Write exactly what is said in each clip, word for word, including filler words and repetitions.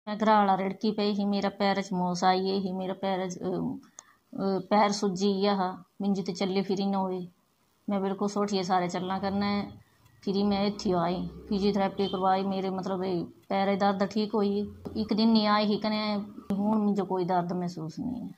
मैं घराला रिड़की पे ही मेरा पैर च मोस आई ही मेरा पैर पैर सुजी हा मिंजी ते चले फिरी न होए मैं बिल्कुल सोठिए सारे चलना करना है फिर मैं इत्थी आई फिजियोथेरेपी करवाई मेरे मतलब पैर दर्द ठीक हुई एक दिन नहीं आई ही कने हूँ मुझे कोई दर्द महसूस नहीं है।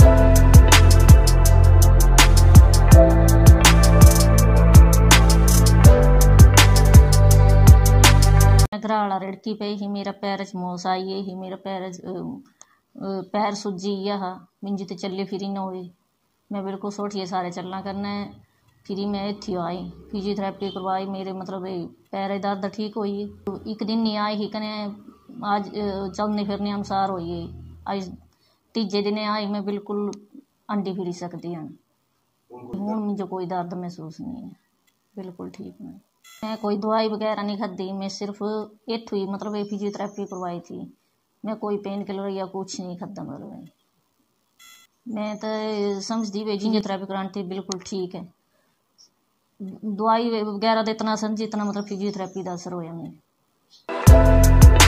घराला रिड़की पे ही मेरा पैर च मोस आई ही मेरा पैर पैर सुजी हा मिंजी ते चले फिरी न होए मैं बिल्कुल सोठिए सारे चलना करना है फिर मैं इत्थी आई फिजियोथेरेपी करवाई मेरे मतलब पैर दर्द ठीक हुई एक दिन नहीं आई ही कने आज चलने फिरने अनुसार हुई आज तीजे दिन आई मैं बिल्कुल अंडी फिरी सकती हाँ हूँ मुझे कोई दर्द महसूस नहीं है बिल्कुल ठीक है। मैं कोई दवाई वगैरह नहीं खाती मैं सिर्फ इत्थू ही मतलब फिजियोथेरेपी करवाई थी मैं कोई पेन किलर या कुछ नहीं खाता मतलब मैं तो समझती भी फिजियोथेरेपी करानी थी बिल्कुल ठीक है दवाई वगैरह तो इतना समझी इतना मतलब फिजियोथेरेपी का असर होया मैं।